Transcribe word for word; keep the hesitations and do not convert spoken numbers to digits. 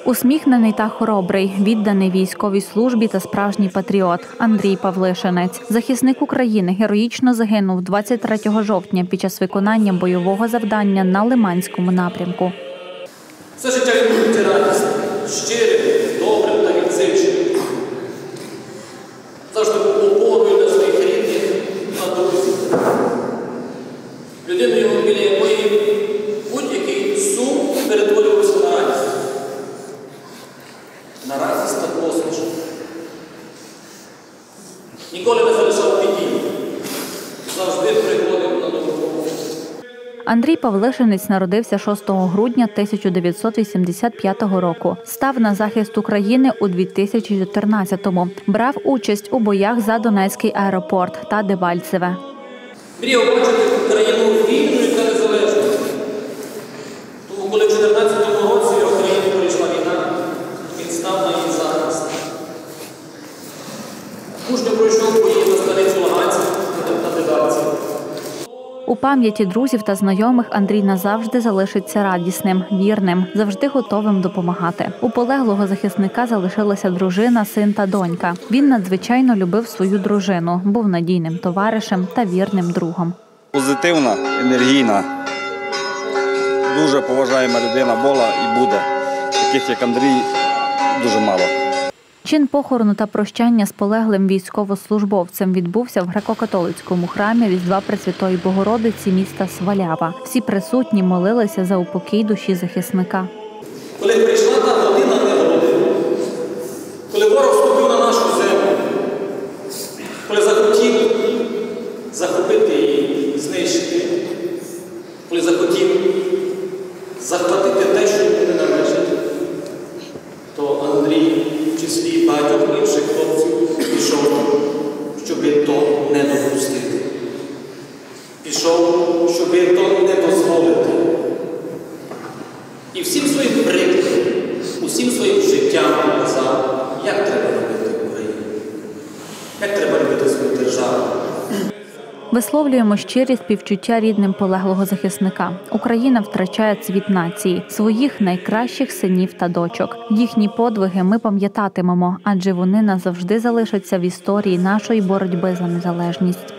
Усміхнений та хоробрий, відданий військовій службі та справжній патріот Андрій Павлишинець. Захисник України героїчно загинув двадцять третього жовтня під час виконання бойового завдання на Лиманському напрямку. Все життя він був радісним, щирим, добрим та відзичним. Завжди був опорою для своїх рідних та друзів. Людиною, біля якої будь-який сум перетворювався на радість. На радість та посмішку. Ніколи не залишав біді. Завжди приходив на допомогу. Андрій Павлишинець народився шостого грудня тисяча дев'ятсот вісімдесят п'ятого року. Став на захист України у дві тисячі чотирнадцятому. Брав участь у боях за Донецький аеропорт та Дебальцеве. Мріяв бачити Україну вільною та незалежною. Тому, коли в чотирнадцятому році в Україні прийшла війна, він став на її захист. Мужньо пройшов бої на станицю Луганську та Дебальцеве. У пам'яті друзів та знайомих Андрій назавжди залишиться радісним, вірним, завжди готовим допомагати. У полеглого захисника залишилася дружина, син та донька. Він надзвичайно любив свою дружину, був надійним товаришем та вірним другом. Позитивна, енергійна, дуже поважаєма людина була і буде. Таких, як Андрій, дуже мало. Чин похорону та прощання з полеглим військовослужбовцем відбувся в греко-католицькому храмі Різдва Пресвятої Богородиці міста Свалява. Всі присутні молилися за упокій душі захисника. Коли прийшла та година негоди, коли ворог вступив на нашу землю, коли захотів захопити її, знищити, коли захотів захватити те, що йому не належить, то Андрій в числі багатьох інших хлопців пішов, щоб то не допустити. Пішов, щоб то не дозволити. І всім своїм прикладом, усім своїм життям показав, як треба любити Україну, як треба любити свою державу. Висловлюємо щирі співчуття рідним полеглого захисника. Україна втрачає цвіт нації, своїх найкращих синів та дочок. Їхні подвиги ми пам'ятатимемо, адже вони назавжди залишаться в історії нашої боротьби за незалежність.